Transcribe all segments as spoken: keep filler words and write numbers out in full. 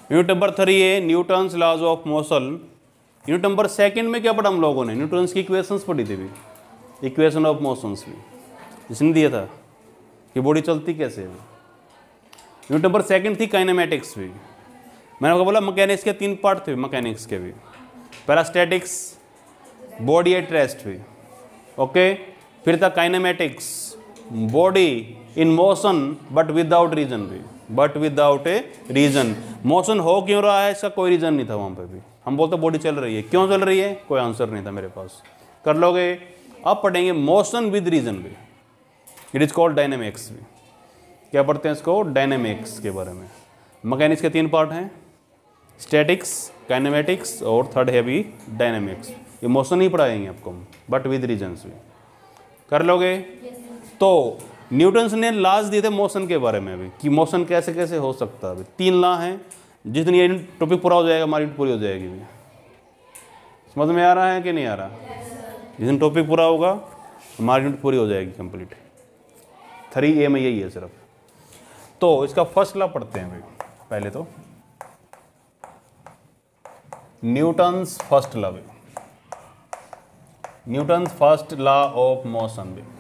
Unit number three है Newton's laws of motion. Unit number second में क्या पढ़ा हम लोगों ने? न्यूटन्स की इक्वेशंस पढ़ी थी भी, इक्वेशन ऑफ मोशंस भी जिसने दिया था कि बॉडी चलती कैसे है। यूनिट नंबर सेकंड थी काइनेमेटिक्स भी। मैंने आपको बोला मैकेनिक्स के तीन पार्ट थे मैकेनिक्स के भी, पहला स्टैटिक्स, बॉडी एट रेस्ट भी, ओके। फिर था kinematics, body in motion but without reason भी, but without a reason. Motion हो क्यों रहा है इसका कोई रीजन नहीं था वहाँ पे भी। हम बोलते बॉडी चल रही है, क्यों चल रही है कोई आंसर नहीं था मेरे पास। कर लोगे? अब पढ़ेंगे मोशन विद रीजन भी, इट इज कॉल्ड डायनेमिक्स भी। क्या पढ़ते हैं इसको? डायनेमिक्स के बारे में। मैकेनिक्स के तीन पार्ट हैं, स्टैटिक्स, काइनेमेटिक्स और थर्ड है भी डायनेमिक्स। ये मोशन ही पढ़ाएंगे आपको बट विद रीजन्स भी। कर लोगे? तो न्यूटन्स ने लॉज दिए थे मोशन के बारे में भी कि मोशन कैसे कैसे हो सकता है। अभी तीन लॉ हैं, जिस दिन ये टॉपिक पूरा हो जाएगा हमारी पूरी हो जाएगी भी। समझ में आ रहा है कि नहीं आ रहा? जिस दिन टॉपिक पूरा होगा हमारी यूनिट पूरी हो जाएगी कंप्लीट। थ्री ए में यही है सिर्फ। तो इसका फर्स्ट लॉ पढ़ते हैं भाई पहले तो, न्यूटन्स फर्स्ट लॉ भी, Newton's first law of motion भी।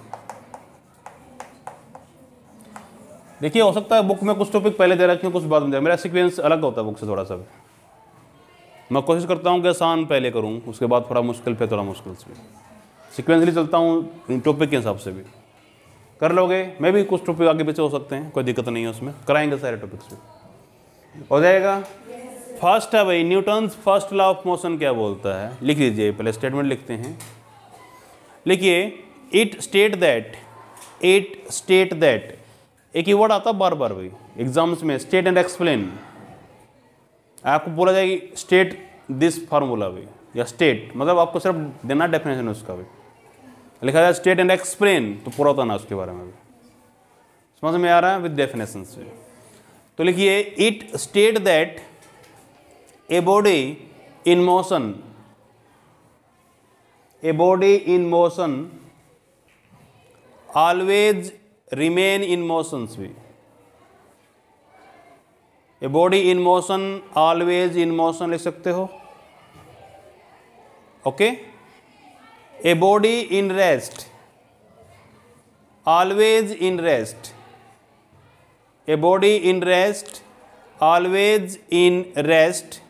देखिए हो सकता है बुक में कुछ टॉपिक पहले दे रखे हैं कुछ बाद में दे, मेरा सीक्वेंस अलग होता है बुक से थोड़ा सा। मैं कोशिश करता हूँ कि आसान पहले करूँ, उसके बाद थोड़ा मुश्किल पे थोड़ा मुश्किल से भी सीक्वेंसली चलता हूँ टॉपिक के हिसाब से भी। कर लोगे? मैं भी कुछ टॉपिक आगे पीछे हो सकते हैं, कोई दिक्कत नहीं है उसमें, कराएंगे सारे टॉपिक्स भी हो जाएगा। फर्स्ट है भाई Newton's first law of motion क्या बोलता है, लिख लीजिए। पहले स्टेटमेंट लिखते हैं, लिखिए it state that, it state that, एक ही वर्ड आता बार बार भाई एग्जाम्स में, स्टेट एंड एक्सप्लेन। आपको बोला जाएगी स्टेट दिस फार्मूला भी, या स्टेट मतलब आपको सिर्फ देना डेफिनेशन उसका भी। लिखा जाए स्टेट एंड एक्सप्लेन तो पूरा होता ना उसके बारे में भी। समझ में आ रहा है? विद डेफिनेशन से। तो लिखिए it state that a body in motion, a body in motion always remain in motions भी, a body in motion always in motion लिख सकते हो, okay. A body in rest always in rest, a body in rest always in rest,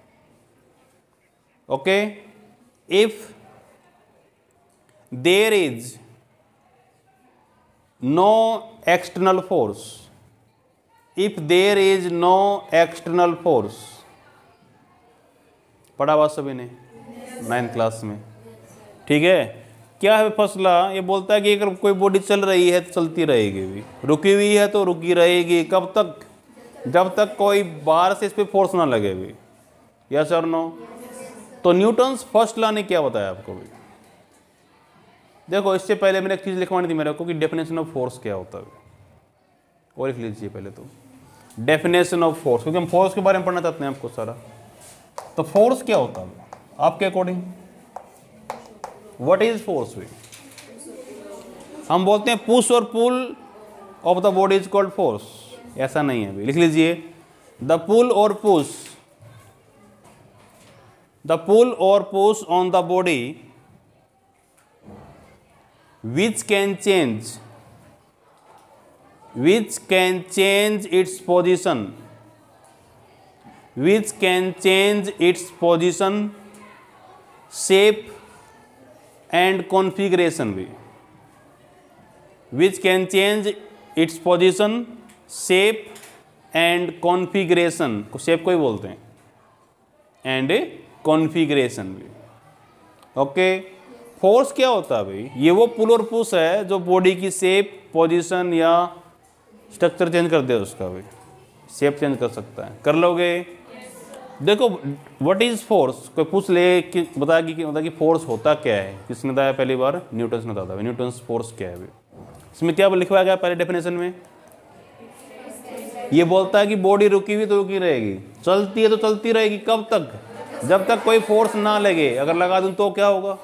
okay. If there is no external force, if there is no external force, पढ़ा हुआ सभी ने ninth class में, ठीक है। क्या है फसला? ये बोलता है कि अगर कोई बॉडी चल रही है तो चलती रहेगी भी, रुकी हुई है तो रुकी रहेगी। कब तक? जब तक कोई बाहर से इस पर फोर्स ना लगे भी। यस और नो? तो न्यूटन्स फर्स्ट लॉ ने क्या बताया आपको भी? देखो इससे पहले मैंने एक चीज़ लिखवानी थी मेरे को कि डेफिनेशन ऑफ फोर्स क्या होता है, और लिख लीजिए पहले तो डेफिनेशन ऑफ फोर्स, क्योंकि हम फोर्स के बारे में पढ़ना चाहते हैं आपको सारा। तो फोर्स क्या होता है आपके अकॉर्डिंग? व्हाट इज फोर्स भी? हम बोलते हैं पुश और pull of the body is called force, ऐसा नहीं है अभी। लिख लीजिए द पुल और पुश, द पुल और push on the body which can change, which can change its position, which can change its position, shape and configuration भी, which can change its position, shape and configuration, को shape को ही बोलते हैं, and configuration भी, okay. Force क्या होता है भाई? ये वो पुल और पुश है जो बॉडी की शेप, पोजीशन या स्ट्रक्चर चेंज कर दे, उसका भाई शेप चेंज कर सकता है। कर लोगे? देखो व्हाट इज फोर्स, कोई पूछ ले कि बता कि बता कि फोर्स होता क्या है, किसने बताया पहली बार? न्यूटन्स ने बताया। न्यूटन्स फोर्स क्या है? इसमें क्या लिखवाया गया पहले डेफिनेशन में? ये बोलता है कि बॉडी रुकी हुई तो रुकी रहेगी, चलती है तो चलती रहेगी। कब तक? जब तक कोई फोर्स ना लगे। अगर लगा दूं तो क्या होगा?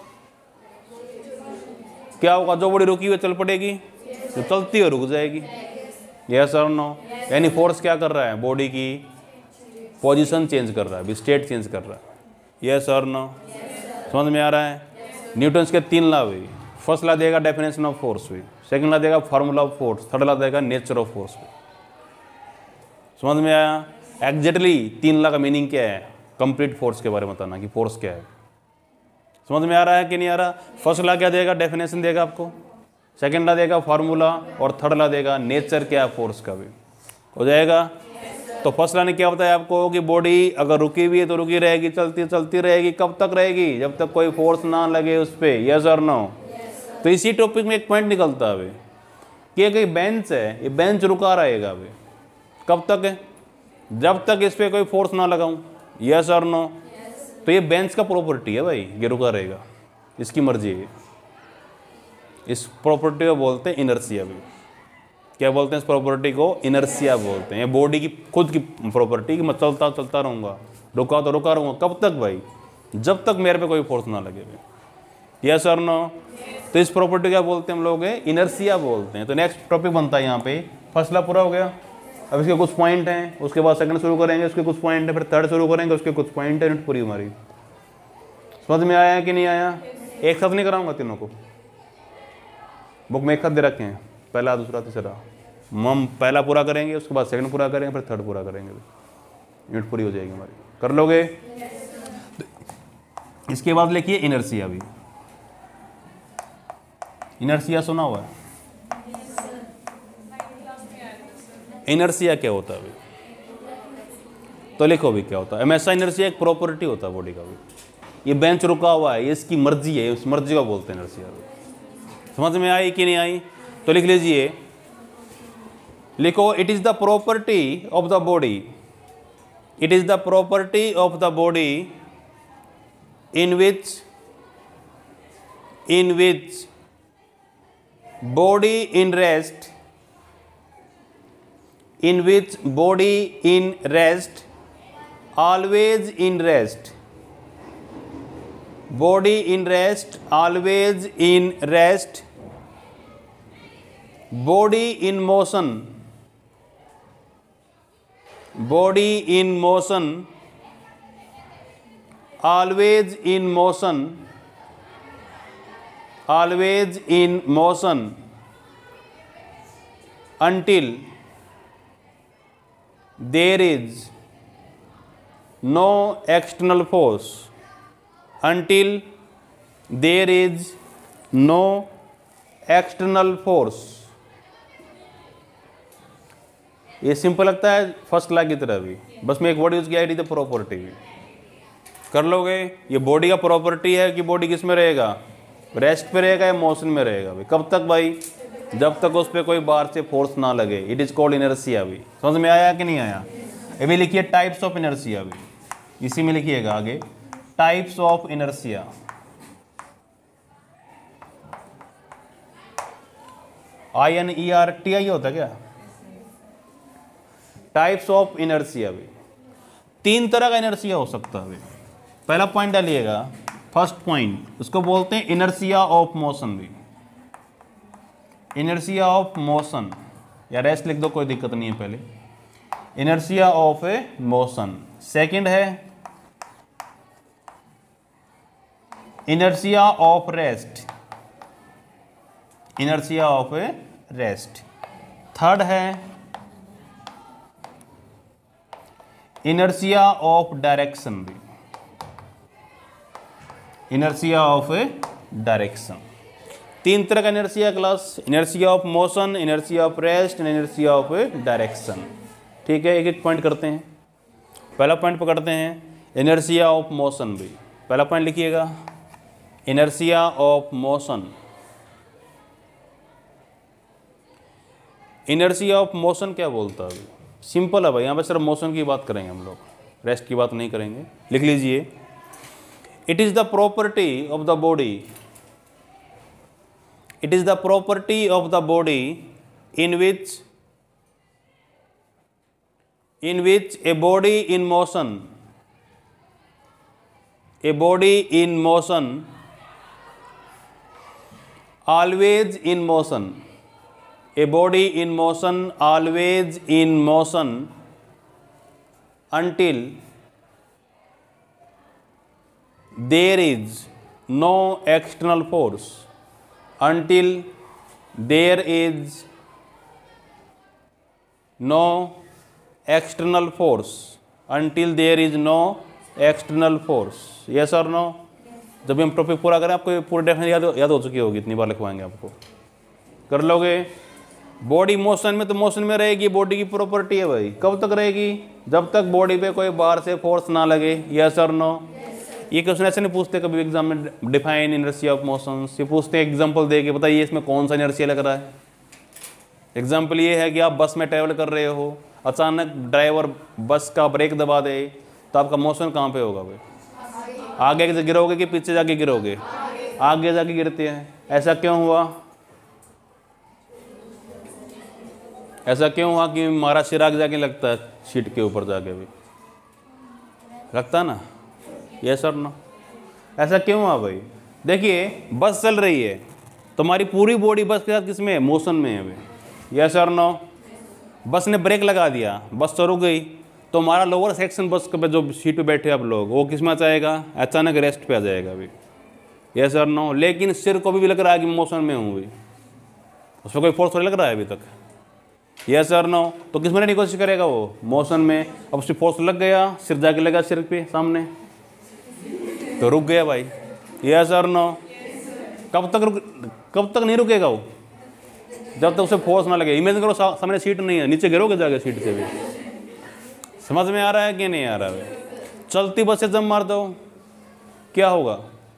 क्या होगा? जो बॉडी रुकी हुई चल पड़ेगी, जो चलती है रुक जाएगी। यस और नो? यानी फोर्स क्या कर रहा है? बॉडी की पोजीशन चेंज कर रहा है, अभी स्टेट चेंज कर रहा है। यस और नो? समझ में आ रहा है? न्यूटन्स के तीन लॉ हुई। फर्स्ट लॉ देगा डेफिनेशन ऑफ फोर्स हुई, सेकंड लॉ देगा formula of force, third law देगा नेचर ऑफ फोर्स हुई। समझ में आया? एग्जैक्टली तीन लॉ का मीनिंग क्या है, कंप्लीट फोर्स के बारे में बताना कि फोर्स क्या है। समझ में आ रहा है कि नहीं आ रहा? फर्स्ट लॉ क्या देगा, डेफिनेशन देगा आपको, सेकंड लॉ देगा फार्मूला, और थर्ड लॉ देगा नेचर क्या है फोर्स का भी। हो जाएगा? तो फर्स्ट लॉ ने क्या बताया आपको कि बॉडी अगर रुकी हुई है तो रुकी रहेगी, चलती चलती रहेगी। कब तक रहेगी? जब तक कोई फोर्स ना लगे उस पर। यस और नो? तो इसी टॉपिक में एक पॉइंट निकलता है अभी कि एक बेंच है, ये बेंच रुका रहेगा अभी। कब तक है? जब तक इस पर कोई फोर्स ना लगाऊं। यस और नो? तो ये बेंच का प्रॉपर्टी है भाई, ये रुका रहेगा, इसकी मर्जी है। इस प्रॉपर्टी को बोलते हैं इनर्शिया भी। क्या बोलते हैं इस प्रॉपर्टी को? इनर्शिया बोलते हैं। बॉडी की खुद की प्रॉपर्टी कि मैं चलता चलता रहूँगा, रुका तो रुका रहूँगा। कब तक भाई? जब तक मेरे पे कोई फोर्स ना लगे भाई। यस और नो? तो इस प्रॉपर्टी क्या बोलते हैं हम लोग? इनर्शिया बोलते हैं। तो नेक्स्ट टॉपिक बनता है यहाँ पे, फर्स्ट लॉ पूरा हो गया। अब इसके कुछ पॉइंट हैं, उसके बाद सेकंड शुरू करेंगे, उसके कुछ पॉइंट है, फिर थर्ड शुरू करेंगे, उसके कुछ पॉइंट है, पूरी हमारी। समझ में आया कि नहीं आया? एक साथ नहीं कराऊंगा तीनों को, बुक में एक साथ दे रखे हैं, पहला दूसरा तीसरा। हम पहला पूरा करेंगे, उसके बाद सेकंड पूरा करेंगे, फिर थर्ड पूरा करेंगे, यूनिट पूरी हो जाएगी हमारी। कर लोगे? तो इसके बाद लिखिए इनर्शिया भी। इनर्शिया सुना हुआ है? इनर्शिया क्या होता है अभी? तो लिखो भी क्या होता है। हमेशा इनर्शिया एक प्रॉपर्टी होता है बॉडी का भी। ये बेंच रुका हुआ है, ये इसकी मर्जी है, उस मर्जी का बोलते हैं इनर्शिया। समझ में आई कि नहीं आई? तो लिख लीजिए, लिखो, it is the property of the body, it is the property of the body in which in which body in rest in which body in rest, always in rest, body in rest, always in rest, body in motion, body in motion, always in motion, always in motion, until there is no external force, until there is no external force। ये simple लगता है first law की तरह भी, बस मैं एक word use किया, इट इज द प्रॉपर्टी। कर लोगे? ये बॉडी का प्रॉपर्टी है कि बॉडी किस में रहेगा? रेस्ट पे रहेगा या मोशन में रहेगा भाई? कब तक भाई? जब तक उस पर कोई बाहर से फोर्स ना लगे। इट इज कॉल्ड इनर्शिया भी। समझ में आया कि नहीं आया? ये भी लिखिए टाइप्स ऑफ इनर्शिया भी, इसी में लिखिएगा आगे, types of inertia. I N E R T I होता क्या? टाइप्स ऑफ इनर्शिया भी। तीन तरह का इनर्शिया हो सकता है। पहला पॉइंट डालिएगा, फर्स्ट पॉइंट, उसको बोलते हैं इनर्शिया ऑफ मोशन भी। इनर्शिया ऑफ मोशन, या रेस्ट लिख दो, कोई दिक्कत नहीं है। पहले inertia of a motion. Second है inertia of rest, inertia of a rest. Third है इनर्शिया ऑफ डायरेक्शन भी, इनर्शिया ऑफ ए डायरेक्शन। तीन तरह का inertia class, inertia of motion, inertia of rest and inertia of direction. ठीक है, एक एक पॉइंट करते हैं। पहला पॉइंट पकड़ते हैं, इनर्शिया ऑफ मोशन भी। पहला पॉइंट लिखिएगा, inertia of motion. Inertia of motion क्या बोलता है? सिंपल है भाई, यहाँ पे सिर्फ मोशन की बात करेंगे हम लोग, रेस्ट की बात नहीं करेंगे। लिख लीजिए, it is the property of the body, it is the property of the body in which in which a body in motion a body in motion always in motion a body in motion always in motion until there is no external force, until there is no external force, until there is no external force, yes or no? जब हम topic पूरा करें आपको पूरी definition याद याद हो चुकी होगी, इतनी बार लिखवाएंगे आपको, कर लोगे। बॉडी मोशन में तो मोशन में रहेगी, बॉडी की प्रॉपर्टी है भाई। कब तक रहेगी? जब तक बॉडी पे कोई बाहर से फोर्स ना लगे, यस और नो? ये क्वेश्चन ऐसे नहीं पूछते कभी एग्जाम में, डिफाइन इनर्शिया ऑफ मोशंस, ये पूछते हैं एग्जांपल दे के, बताइए इसमें कौन सा इनर्शिया लग रहा है। एग्जांपल ये है कि आप बस में ट्रैवल कर रहे हो, अचानक ड्राइवर बस का ब्रेक दबा दे, तो आपका मोशन कहाँ पे होगा भाई? आगे से गिरोगे कि पीछे जाके गिरोगे? आगे जाके गिरते हैं। ऐसा क्यों हुआ? ऐसा क्यों हुआ कि हमारा सिर आगे जाके लगता है सीट के ऊपर जाके भी, लगता ना, यस और नो? ऐसा क्यों हुआ भाई? देखिए बस चल रही है, तुम्हारी पूरी बॉडी बस के साथ किसमें है? मोशन में है अभी, यस और नो? बस ने ब्रेक लगा दिया, बस तो रुक गई, तो हमारा लोअर सेक्शन बस पे जो सीट पे बैठे आप लोग, वो किस में आ जाएगा? अचानक रेस्ट पे आ जाएगा अभी, यस और नो? लेकिन सिर को भी लग रहा है कि मोशन में हूँ, उस पर कोई फोर्स थोड़ी लग रहा है अभी तक, यस और नो? तो किस में रहने की कोशिश करेगा वो? मोशन में। अब उससे फोर्स लग गया, सिर जाके लगा सिर पे सामने, तो रुक गया भाई, यस और नो? कब तक रुक, कब तक नहीं रुकेगा वो? जब तक उसे फोर्स ना लगे। इमेजिन करो सामने सीट नहीं है, नीचे गिरोगे जाके सीट से भी। समझ में आ रहा है कि नहीं आ रहा है? चलती बस से जम मार दो, क्या होगा?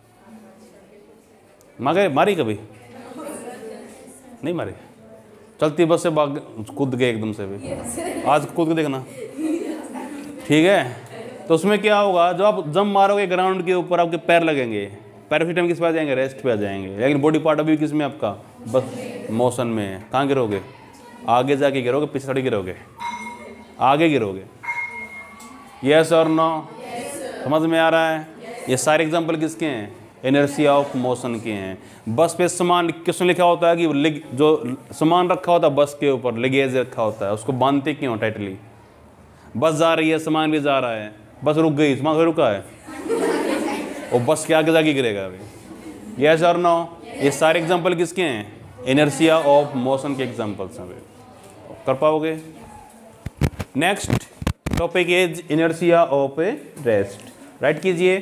मारे मारी कभी नहीं मारी? चलती बस से भाग कूद गए एकदम से भी, आज कूद के देखना, ठीक है? तो उसमें क्या होगा, जब आप जम मारोगे ग्राउंड के ऊपर आपके पैर लगेंगे, पैर उसी टाइम किस पे आ जाएंगे? रेस्ट पे आ जाएंगे। लेकिन बॉडी पार्ट अभी किस में आपका? बस मोशन में है। कहाँ गिरोगे? आगे जाके गिरोगे, पीछे थोड़ी गिरोगे, आगे गिरोगे, यस और नो? समझ में आ रहा है? ये सारे एग्जांपल किसके हैं? इनर्शिया ऑफ मोशन के हैं। बस पे सामान क्वेश्चन लिखा होता है कि जो सामान रखा होता है बस के ऊपर, लगेज रखा होता है, उसको बांधते क्यों टाइटली? बस जा रही है, सामान भी जा रहा है, बस रुक गई, सामान फिर रुका है, और बस के आगे जाके गिरेगा अभी, यस और नो? ये सारे एग्जांपल किसके हैं? इनर्शिया ऑफ मोशन के एग्जांपल्स हैं। कर पाओगे? Next topic is inertia of a rest. Write कीजिए।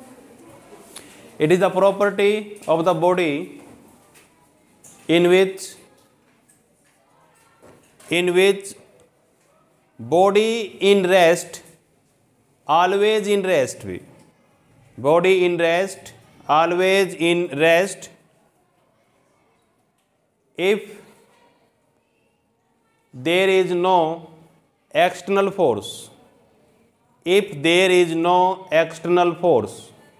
It is the property of the body in which in which body in rest always in rest भी body in rest always in rest if there is no external force, if there is no external force,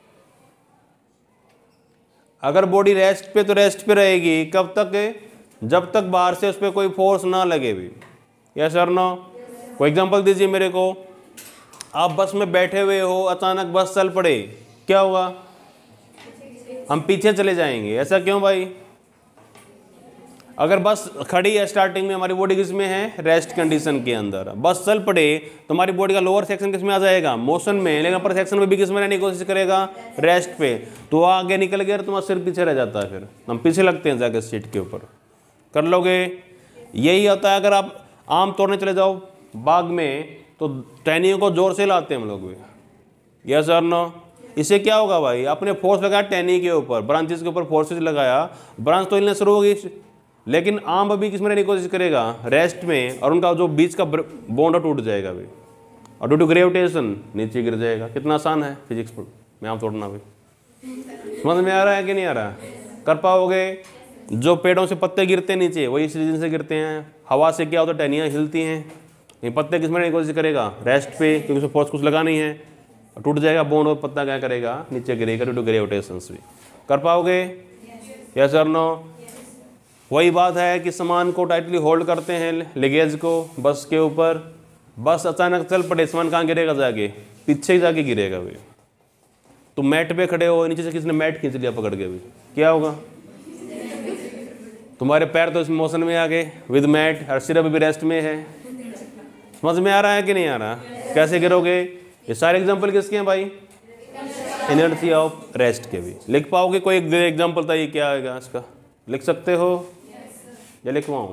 अगर body rest पे तो rest पे रहेगी, कब तक? जब तक बाहर से उस पर कोई फोर्स ना लगे भी, यस और नो? कोई एग्जांपल दीजिए मेरे को। आप बस में बैठे हुए हो, अचानक बस चल पड़े, क्या होगा? हम पीछे चले जाएंगे। ऐसा क्यों भाई? अगर बस खड़ी है स्टार्टिंग में, हमारी बॉडी किस में है? रेस्ट कंडीशन के अंदर। बस चल पड़े तो हमारी बॉडी का लोअर सेक्शन किस में आ जाएगा? मोशन में। लेकिन अपर सेक्शन में भी किस में रहने की कोशिश करेगा? रेस्ट पे। तो आगे निकल गया, तुम्हारा सिर पीछे रह जाता है, फिर हम पीछे लगते हैं जाके सीट के ऊपर। कर लोगे? यही होता है अगर आप आम तोड़ने चले जाओ बाग में, तो टहनियों को जोर से लाते हैं हम लोग भी, यस और नो? इससे क्या होगा भाई? आपने फोर्स लगाया टहनी के ऊपर, ब्रांचेस के ऊपर फोर्सेज लगाया, ब्रांच तो हिलने शुरू होगी, लेकिन आम अभी किस में रहने की कोशिश करेगा? रेस्ट में। और उनका जो बीच का बॉन्ड टूट जाएगा अभी, और ड्यू टू ग्रेविटेशन नीचे गिर जाएगा। कितना आसान है फिजिक्स में आम तोड़ना भी। समझ में आ रहा है कि नहीं आ रहा? कर पाओगे? जो पेड़ों से पत्ते गिरते हैं नीचे, वही इस रीजन से गिरते हैं। हवा से क्या होता है? टहनियाँ हिलती हैं। ये पत्ते किस में रहने की कोशिश करेगा? रेस्ट पे, क्योंकि उसमें फोर्स कुछ लगा नहीं है, टूट जाएगा बॉन्ड, और पत्ता क्या करेगा? नीचे गिरेगा ड्यू टू ग्रेविटेशन भी। कर पाओगे? यस और नो? वही बात है कि सामान को टाइटली होल्ड करते हैं, लगेज को बस के ऊपर। बस अचानक चल पड़े, सामान कहाँ गिरेगा? जाके पीछे ही जाके गिरेगा भी। तो मैट पे खड़े हो, नीचे से किसी ने मैट खींच लिया पकड़ के भी, क्या होगा? तुम्हारे पैर तो इस मोशन में आ गए विद मैट, और सिर अभी भी रेस्ट में है। समझ में आ रहा है कि नहीं आ रहा? कैसे गिरोगे? ये सारे एग्जाम्पल किसके हैं भाई? इनर्शिया ऑफ रेस्ट के भी। लिख पाओगे? कोई एग्जाम्पल था, ये क्या आएगा इसका? लिख सकते हो या लिखवाऊं?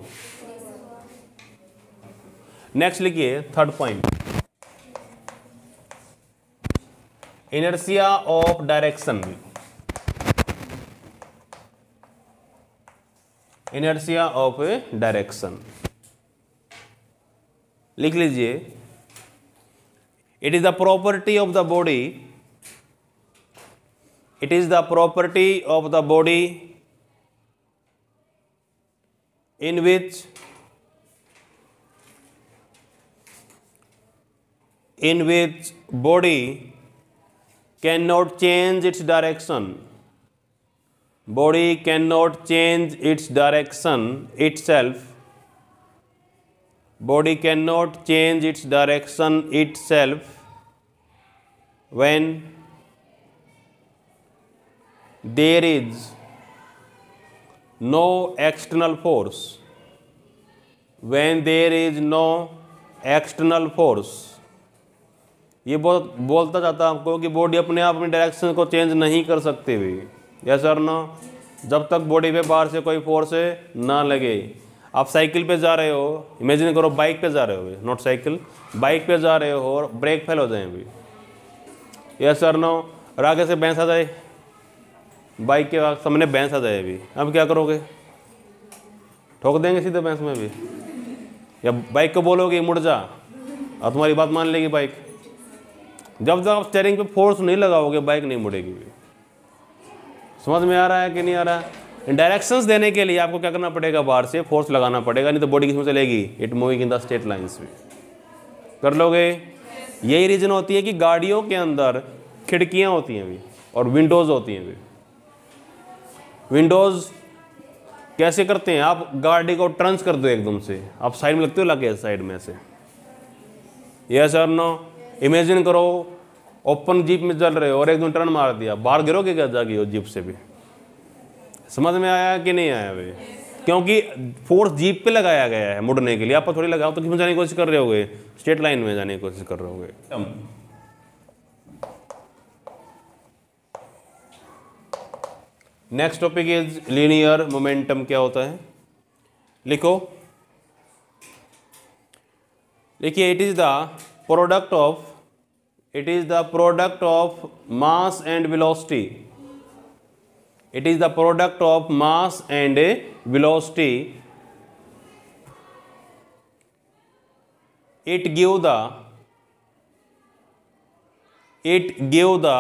नेक्स्ट लिखिए third point, inertia of direction भी। इनर्शिया ऑफ डायरेक्शन लिख लीजिए। It is the property of the body, it is the property of the body in which in which body cannot change its direction, body cannot change its direction itself, body cannot change its direction itself when there is no external force, when there is no external force। ये बहुत बोलता जाता आपको कि body अपने आप अपनी direction को चेंज नहीं कर सकती भी, यस और नो, जब तक बॉडी पे बाहर से कोई फोर्स ना लगे। आप साइकिल पे जा रहे हो, इमेजिन करो बाइक पे जा रहे हो, नॉट साइकिल, बाइक पे जा रहे हो और ब्रेक फेल हो जाए भी, यस और नो, और आगे से भैंस आ जाए, बाइक के सामने भैंस आ जाए भी, अब क्या करोगे? ठोक देंगे सीधे भैंस में भी, या बाइक को बोलोगे मुड़ जा, और तुम्हारी बात मान लेगी बाइक। जब तक आप स्टीयरिंग पे फोर्स नहीं लगाओगे बाइक नहीं मुड़ेगी भी। समझ में आ रहा है कि नहीं आ रहा है? डायरेक्शंस देने के लिए आपको क्या करना पड़ेगा? बाहर से फोर्स लगाना पड़ेगा, नहीं तो बॉडी किसमें चलेगी? It moving in the straight lines भी। कर लोगे? यही रीजन होती है कि गाड़ियों के अंदर खिड़कियाँ होती हैं भी और विंडोज़ होती हैं भी। विंडोज़ कैसे करते हैं? आप गाड़ी को टर्न्स कर दो एकदम से, आप साइड में लगते हो, लगे साइड में से, यस और नो। इमेजिन करो ओपन जीप में चल रहे हो और एकदम टर्न मार दिया, बाहर गिरोगे क्या जागी हो जीप से भी? समझ में आया कि नहीं आया भाई? क्योंकि फोर्स जीप पे लगाया गया है मुड़ने के लिए, आप थोड़ी लगाओ तो किसमें जाने की कोशिश कर रहे होगे? स्ट्रेट लाइन में जाने की कोशिश कर रहे होगे। Next topic is linear momentum. क्या होता है? लिखो, लिखिए, it is the product of it is the product of mass and velocity, it is the product of mass and velocity, it give the it give the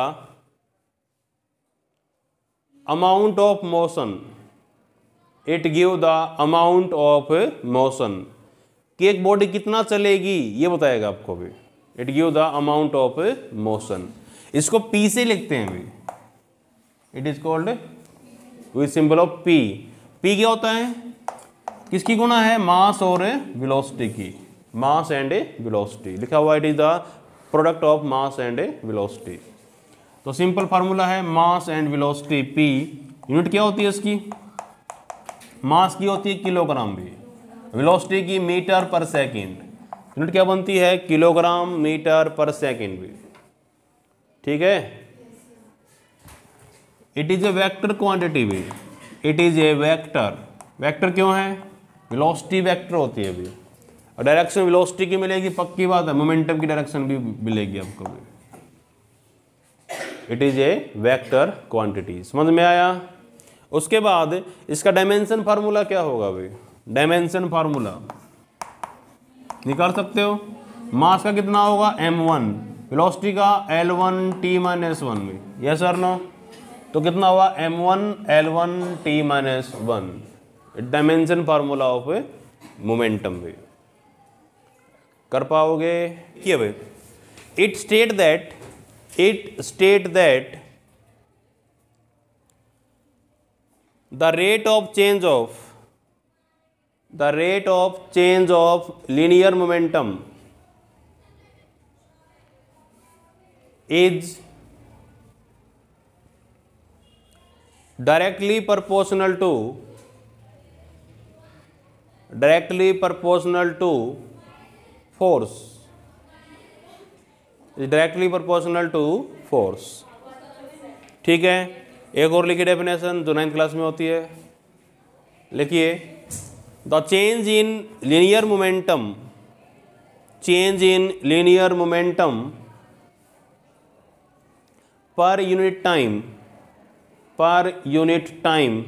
amount of motion, it give the amount of motion, कि एक body कितना चलेगी ये बताएगा आपको भी। It give the amount of motion, इसको P से लिखते हैं भी, it is called with symbol of P. P क्या होता है? किसकी गुणा है? मास और वेलोसिटी की, मास एंड वेलोसिटी लिखा हुआ। It is the product of mass and velocity. तो सिंपल फार्मूला है mass and velocity P. Unit क्या होती है इसकी? मास की होती है किलोग्राम भी, वेलोसिटी की मीटर पर सेकंड। यूनिट क्या बनती है? किलोग्राम मीटर पर सेकंड भी, ठीक है। It is a vector quantity भी, it is a vector. Vector क्यों है? वेलोसिटी वेक्टर होती है भी, और डायरेक्शन वेलोसिटी की मिलेगी, पक्की बात है। मोमेंटम की डायरेक्शन भी मिलेगी आपको भी। It is a vector quantity. समझ में आया? उसके बाद इसका डायमेंशन फार्मूला क्या होगा भाई? डायमेंशन फार्मूला निकाल सकते हो। मास का कितना होगा? एम वन, वेलोसिटी का L one T minus one में, यस और नो। तो कितना हुआ? M one L one T minus one, dimension formula of momentum भी। कर पाओगे? क्या भाई? It state that It state that the rate of change of the rate of change of linear momentum is directly proportional to directly proportional to force is directly proportional to force. ठीक है, एक और लिखिए definition जो ninth class में होती है, लिखिए the change in linear momentum, change in linear momentum per unit time, per unit time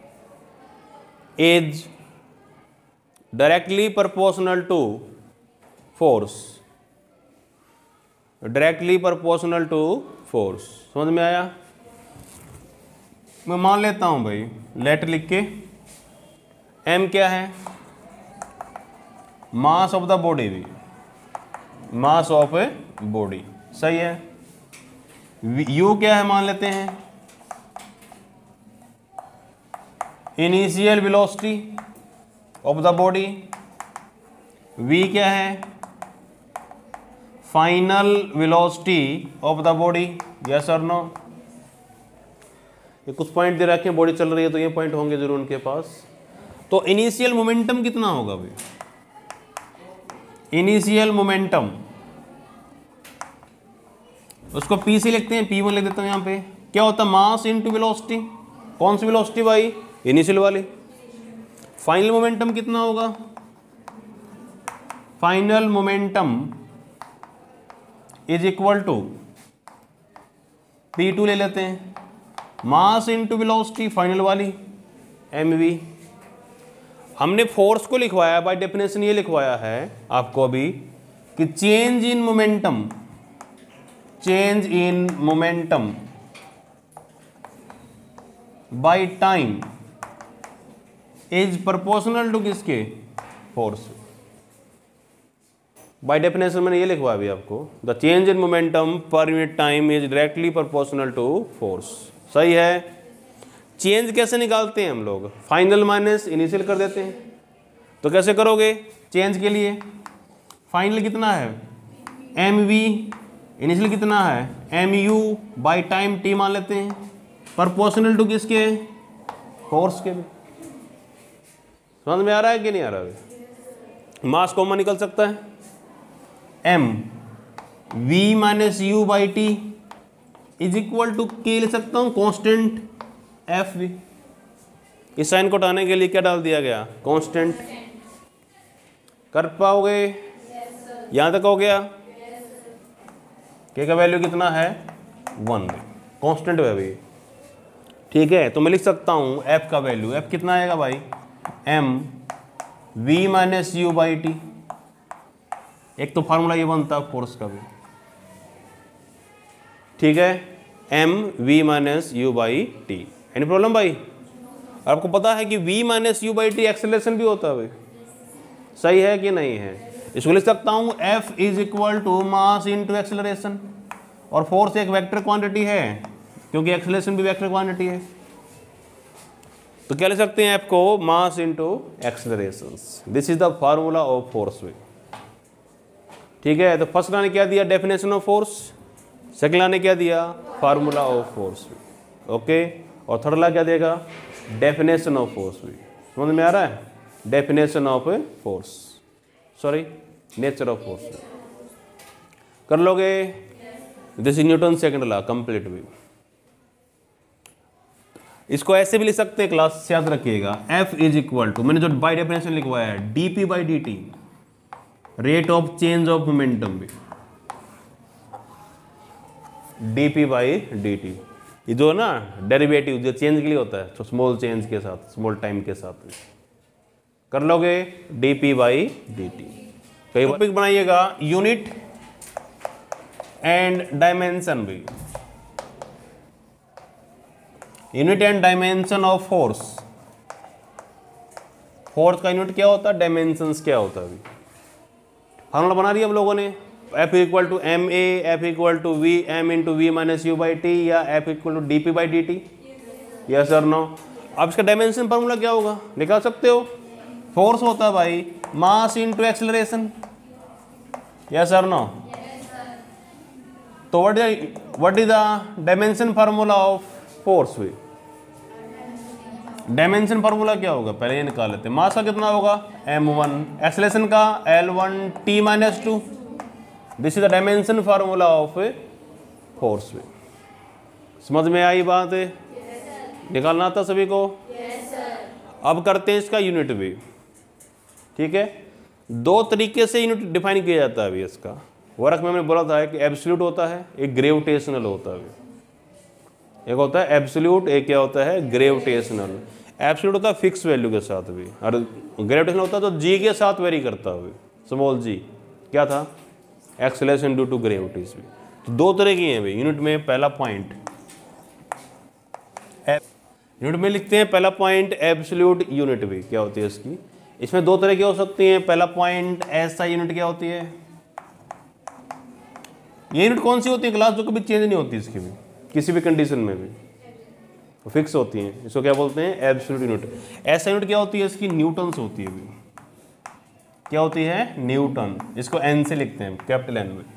is directly proportional to force, directly proportional to force. समझ में आया? मैं मान लेता हूं भाई, लेट लिख के, एम क्या है, मास ऑफ द बॉडी भी, मास ऑफ ए बॉडी, सही है। यू क्या है मान लेते हैं, initial velocity of the body. V क्या है, final velocity of the body, yes और नो। ये कुछ पॉइंट दे रखे हैं, बॉडी चल रही है तो ये पॉइंट होंगे जरूर उनके पास। तो इनिशियल मोमेंटम कितना होगा भाई, इनिशियल मोमेंटम, उसको पी से लिखते हैं, पी वन लिख देता हूं यहां पे। क्या होता है, मास इनटू वेलोसिटी। कौन सी वेलोसिटी भाई, इनिशियल वाली। फाइनल मोमेंटम कितना होगा, final momentum is equal to P two ले लेते हैं, मास इनटू वेलोसिटी फाइनल वाली, एम वी। हमने फोर्स को लिखवाया, बाय डेफिनेशन ये लिखवाया है आपको अभी कि change in momentum, change in momentum by time is proportional to किसके, फोर्स। बाय डेफिनेशन मैंने ये लिखवाया अभी आपको, the change in momentum per unit time is directly proportional to force. सही है। चेंज कैसे निकालते हैं हम लोग, फाइनल माइनस इनिशियल कर देते हैं। तो कैसे करोगे चेंज के लिए, फाइनल कितना है एम वी, इनिशियल कितना है M U, by time T मान लेते हैं, प्रोपोर्शनल टू किसके, फोर्स के भी। समझ में आ रहा है कि नहीं आ रहा है? मास कॉमन निकल सकता है, M V minus U by T is equal to K ले सकता हूं कांस्टेंट एफ वी। इस साइन को हटाने के लिए क्या डाल दिया गया, कांस्टेंट। कर पाओगे? यहां तक हो गया? के का वैल्यू कितना है, वन, कांस्टेंट है भाई। ठीक है, तो मैं लिख सकता हूं एफ का वैल्यू, एफ कितना आएगा भाई, M V minus U by T. एक तो फार्मूला ये बनता है फोर्स का भी, ठीक है, M V minus U by T. Any problem भाई? आपको पता है कि v minus U by T acceleration भी होता है भाई, सही है कि नहीं है? इसको लिख सकता हूं f is equal to mass into acceleration, और फोर्स एक वेक्टर क्वांटिटी है क्योंकि एक्सेलरेशन भी वेक्टर क्वांटिटी है। तो क्या लिख सकते हैं f को, mass into acceleration. This is the formula of force वे। ठीक है, तो फर्स्ट लाने क्या दिया, डेफिनेशन ऑफ फोर्स। सेकंड लाने क्या दिया, फार्मूला ऑफ फोर्स वे। ओके, और थर्ड ला क्या देगा, डेफिनेशन ऑफ फोर्स भी। समझ में आ रहा है, definition of force, sorry nature of force कर लोगे। This is Newton second law complete भी। इसको ऐसे भी लिख सकते हैं, क्लास से याद रखिएगा, एफ इज इक्वल टू, मैंने जो बाय डेफिनेशन लिखवाया है, D P by D T, rate of change of momentum भी, D P by D T. ये जो ना डेरिवेटिव जो चेंज के लिए होता है, तो स्मॉल चेंज के साथ, स्मॉल टाइम के साथ कर लोगे, D P by D T. कई टॉपिक बनाइएगा, यूनिट एंड डायमेंशन भी, unit and dimension of force. Force का यूनिट क्या होता है, डायमेंशंस क्या होता है। अभी फार्मूला बना दिया हम लोगों ने, F equal to M A, F equal to V M into V minus U by T, या F equal to D P by D T, yes और नो। अब इसका डायमेंशन फार्मूला क्या होगा, निकाल सकते हो। फोर्स होता है भाई मास इनटू एक्सेलरेशन, यस और नो। तो what is what is the dimension formula of force वे, डायमेंशन फार्मूला क्या होगा, पहले ये निकाल लेते हैं। मास का कितना होगा एम वन, एक्सेलरेशन का L one T minus two, this is the dimension formula of force वे। समझ में आई बात है? yes, निकालना था सभी को? yes, अब करते हैं इसका यूनिट वे। ठीक है, दो तरीके से यूनिट डिफाइन किया जाता है अभी इसका। वर्क में मैंने बोला था कि एब्सोल्यूट होता है, एक ग्रेविटेशनल होता है। एक होता है एब्सोल्यूट, एक क्या होता है ग्रेविटेशनल। एब्सोल्यूट होता है फिक्स वैल्यू के साथ भी, और ग्रेविटेशनल होता है तो जी के साथ वेरी करता है, स्मॉल जी। क्या था? एक्सेलरेशन ड्यू टू ग्रेविटीज भी। तो दो तरह की हैं भाई यूनिट में। पहला पॉइंट यूनिट में लिखते हैं, पहला पॉइंट एब्सोल्यूट यूनिट भी क्या होती है इसकी। इसमें दो तरह की हो सकती हैं। पहला पॉइंट ऐसा यूनिट क्या होती है, ये यूनिट कौन सी होती है क्लास, जो कभी चेंज नहीं होती इसकी भी, किसी भी कंडीशन में भी तो फिक्स होती हैं। इसको क्या बोलते हैं? Absolute unit. ऐसा यूनिट क्या होती है इसकी? न्यूटन्स होती है भी। क्या होती है? न्यूटन। इसको एन से लिखते हैं, कैपिटल एन में।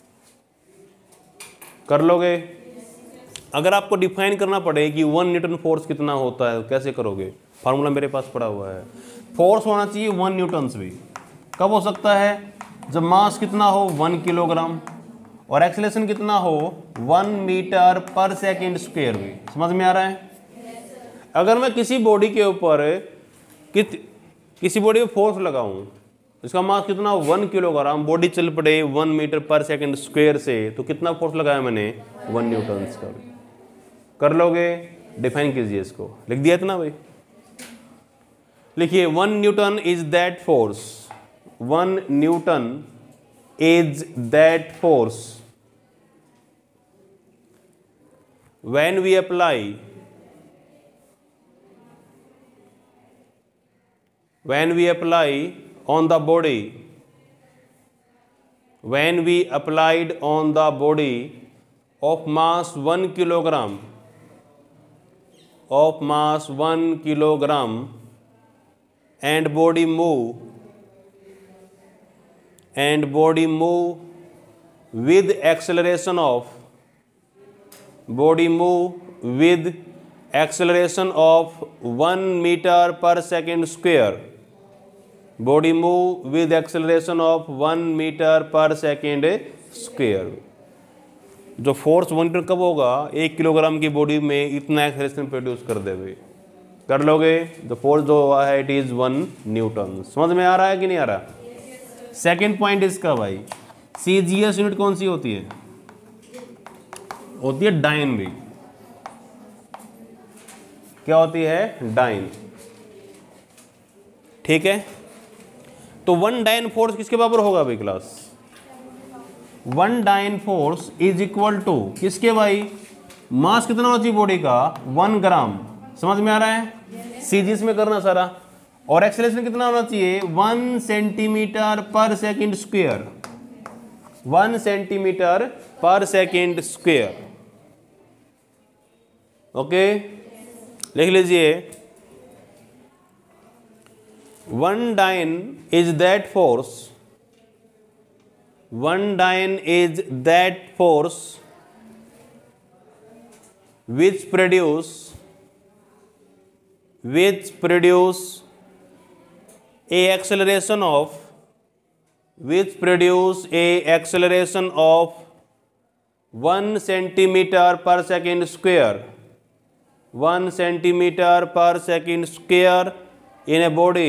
कर लोगे? अगर आपको डिफाइन करना पड़े कि वन न्यूटन फोर्स कितना होता है, कैसे करोगे? फार्मूला मेरे पास पड़ा हुआ है। फोर्स होना चाहिए वन न्यूटन्स भी। कब हो सकता है? जब मास कितना हो? वन किलोग्राम, और एक्सेलरेशन कितना हो? One metre per second square भी। समझ में आ रहा है? अगर मैं किसी बॉडी के ऊपर कित किसी बॉडी पे फोर्स लगाऊं, इसका मास कितना? वन किलोग्राम, बॉडी चल पड़े one metre per second square से, तो कितना फोर्स लगाया मैंने? वन न्यूटन्स का भी। कर लोगे? डिफाइन कीजिए इसको। लिख दिया इतना भाई? लिखिए, one Newton is that force, one Newton is that force when we apply when we apply on the body when we applied on the body of mass one kilogram of mass one kilogram and body move and body move with acceleration of body move with acceleration of one meter per second square body move with acceleration of one meter per second square। जो force one metre कब होगा? एक kilogram की body में इतना acceleration produce कर देवे। कर लोगे? जो फोर्स जो हुआ है इट इज वन न्यूटन। समझ में आ रहा है कि नहीं आ रहा? सेकेंड पॉइंट इसका भाई, सीजीएस यूनिट कौन सी होती है? होती है डाइन भी। क्या होती है? डाइन। ठीक है, तो वन डाइन फोर्स किसके बराबर होगा भाई class? One dyne force is equal to किसके भाई? मास कितना होना चाहिए बॉडी का? One gram. समझ में आ रहा है? सीजीएस में करना सारा। और एक्सेलरेशन कितना होना चाहिए? One centimetre per second square, one centimetre per second square. Okay, लिख लीजिए, one dyne is that force, one dyne is that force which produce which produce a acceleration of which produce a acceleration of one centimeter per second square, one centimeter per second square in a body,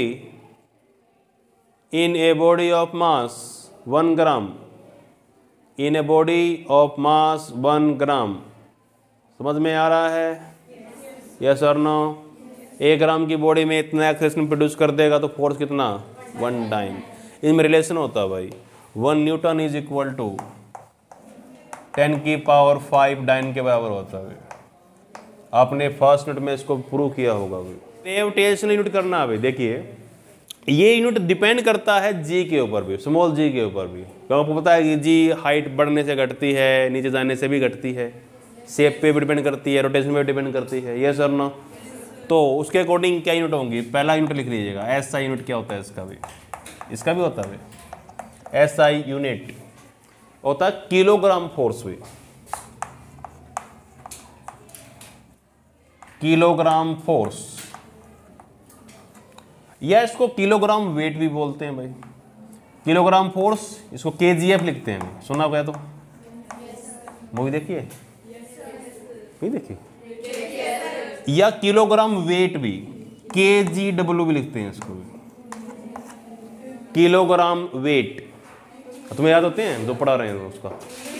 in a body of mass one gram, in a body of mass one gram। समझ में आ रहा है? Yes और no? एक ग्राम की body में इतना एक्सेलरेशन प्रोड्यूस कर देगा तो फोर्स कितना? One dyne. इनमें रिलेशन होता है भाई, one Newton is equal to ten की पावर फाइव डाइन के बराबर होता है। आपने फर्स्ट यूनिट में इसको प्रूव किया होगा भाई। ग्रेविटेशनल यूनिट करना है भाई। देखिए, ये यूनिट डिपेंड करता है जी के ऊपर भी, स्मॉल जी के ऊपर भी। तो आपको पता है कि जी हाइट बढ़ने से घटती है, नीचे जाने से भी घटती है, शेप पे भी डिपेंड करती है, रोटेशन पे भी डिपेंड करती है। ये सर ना, तो उसके अकॉर्डिंग क्या यूनिट होंगी? पहला यूनिट लिख लीजिएगा, एस आई यूनिट क्या होता है इसका भी, इसका भी होता है। एस आई यूनिट होता है किलोग्राम फोर्स भी, किलोग्राम फोर्स, या इसको किलोग्राम वेट भी बोलते हैं भाई। किलोग्राम फोर्स, इसको केजीएफ लिखते हैं, सुना गया तो मूवी देखिए नहीं देखिए, या किलोग्राम वेट भी केजीडब्ल्यू भी लिखते हैं इसको भी, किलोग्राम वेट। तुम्हें याद होते हैं जो पढ़ा रहे हैं उसका,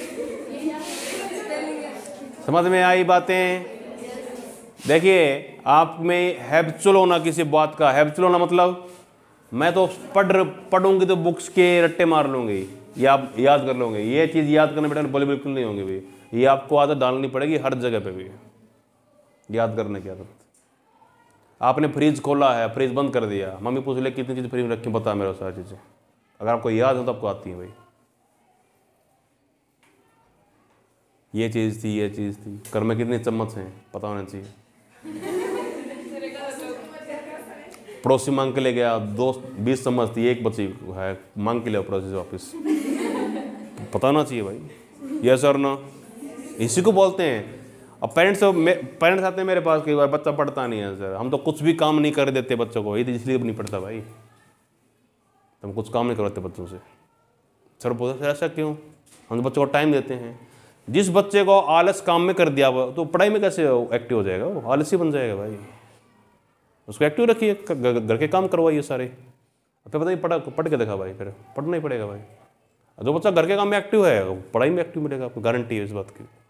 समझ में आई बातें? देखिए आप में हैबिचुअल होना किसी बात का, हैबिचुअल होना मतलब मैं तो पढ़ पढ़ूंगी तो बुक्स के रट्टे मार लूंगी या आप याद कर लोगे, ये चीज़ याद करने बेटा बोले बिल्कुल नहीं होंगे भाई, ये आपको आदत डालनी पड़ेगी हर जगह पे भी याद करने की आदत। आपने फ्रिज खोला है, फ्रिज बंद कर दिया, मम्मी पूछ ले कितनी चीज़ फ्रिज में रखी, बता मेरा सारी चीज़ें, अगर आपको याद हो तो आपको आती है भाई, ये चीज़ थी ये चीज़ थी, घर में कितनी चम्मच हैं पता होना चाहिए। पड़ोसी मांग के ले गया, दो बीस चम्मच थी, एक बची है, मांग के ले पड़ोसी से वापस, पता होना चाहिए भाई, यस और नो, इसी को बोलते हैं। अब पेरेंट्स पेरेंट्स आते हैं मेरे पास, कई बार बच्चा पढ़ता नहीं है सर, हम तो कुछ भी काम नहीं कर देते बच्चों को, इसलिए नहीं पढ़ता भाई, हम कुछ काम नहीं करवाते बच्चों से। सर बोलते सर ऐसा क्यों, हम तो बच्चों को टाइम देते हैं। जिस बच्चे को आलस काम में कर दिया वो तो पढ़ाई में कैसे एक्टिव हो जाएगा, वो आलसी बन जाएगा भाई, उसको एक्टिव रखिए, घर के काम करवाइए सारे, फिर बताइए पढ़ा पढ़ के देखा भाई, फिर पढ़ना ही पड़ेगा भाई। जो बच्चा घर के काम में एक्टिव है पढ़ाई में एक्टिव मिलेगा, आपको गारंटी है इस बात की।